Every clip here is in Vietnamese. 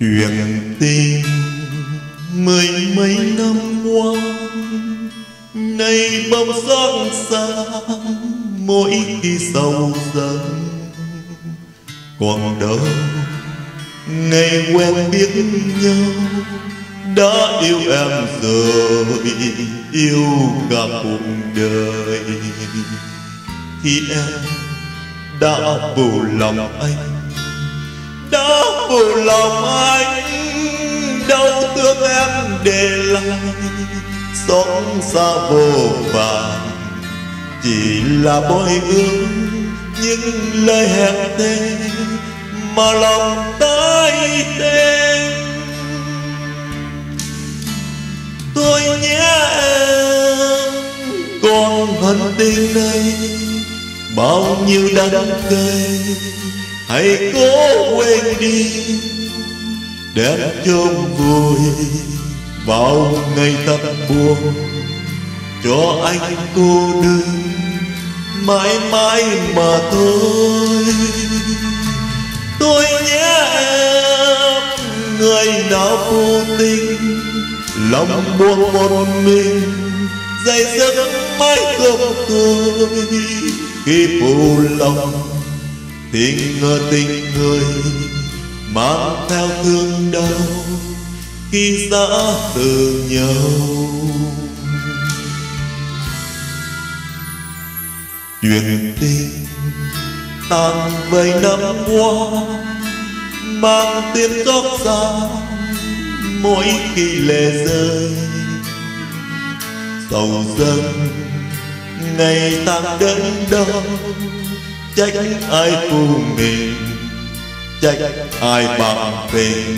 Chuyện tình mười mấy năm qua nay bỗng xót xa mỗi khi sầu dần. Còn đâu ngày quen biết nhau đã yêu em rồi, yêu cả cuộc đời. Khi em đã phụ lòng anh, đã phụ lòng anh, đau thương em để lại xót xa vô vàn. Chỉ là bồi ước những lời hẹn thề mà lòng tái tên. Tôi nhớ em còn hận tình này, bao nhiêu đắng cay hãy cố quên đi, đem chôn vùi vào ngày thật buồn, cho anh cô đơn mãi mãi mà thôi. Tôi nhớ em người nào vô tình, lòng buồn một mình dây dứt mãi không thôi. Khi phụ lòng thì ngờ tình người mang theo thương đau khi xa từ nhau. Chuyện tình tan vây năm qua mang tiếng xót xa mỗi khi lệ rơi. Sầu dâng ngày tháng đến đâu, trách ai phụ mình, trách ai bằng tình.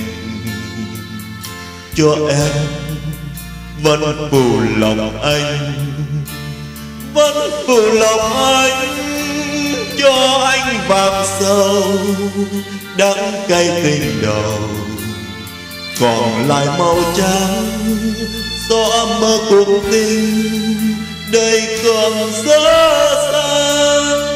Cho em vẫn phụ lòng anh, vẫn phụ lòng anh, cho anh vàng sầu đắng cay tình đầu. Còn lại màu trắng xóa mơ cuộc tình đời còn dở dang.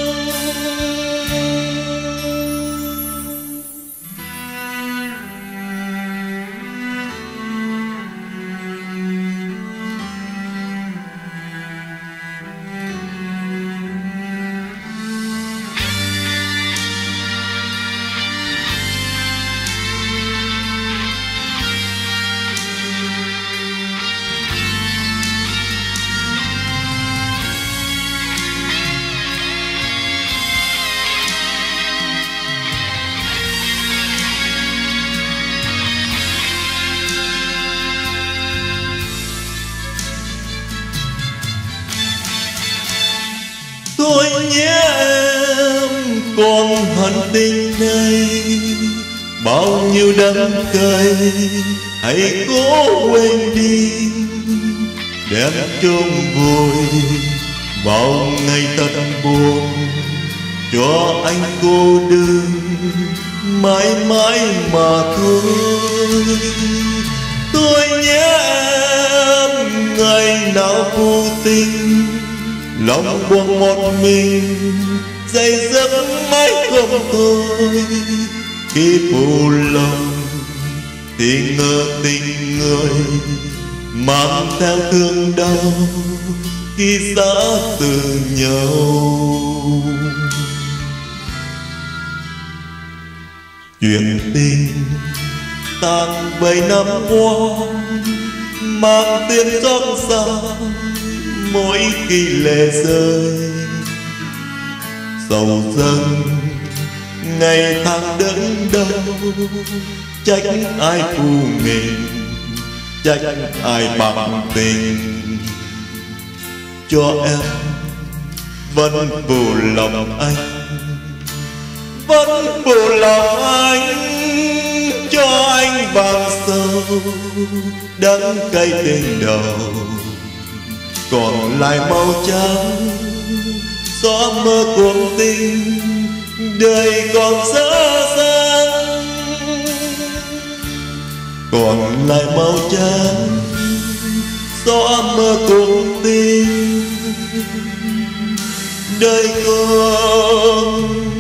Tôi nhớ em còn hận tình này, bao nhiêu đắng cay hãy cố quên đi, đem chôn vùi vào ngày thật buồn, cho anh cô đơn mãi mãi mà thôi. Tôi nhớ em ngày nào vô tình, lòng buồn một mình dây dứt mãi không thôi. Khi phụ lòng thì ngờ tình người mang theo thương đau khi xa từ nhau. Chuyện tình tan vây năm qua mang tiếng xót xa mỗi khi lệ rơi. Sầu dâng ngày tháng đến đâu, trách ai phụ mình, trách ai bằng tình. Cho em vẫn phụ lòng anh, vẫn phụ lòng anh, cho anh vàng sầu đắng cay tình đầu. Còn lại màu trắng xóa mơ cuộc tình đời còn dở dang. Còn lại màu trắng xóa mơ cuộc tình đời còn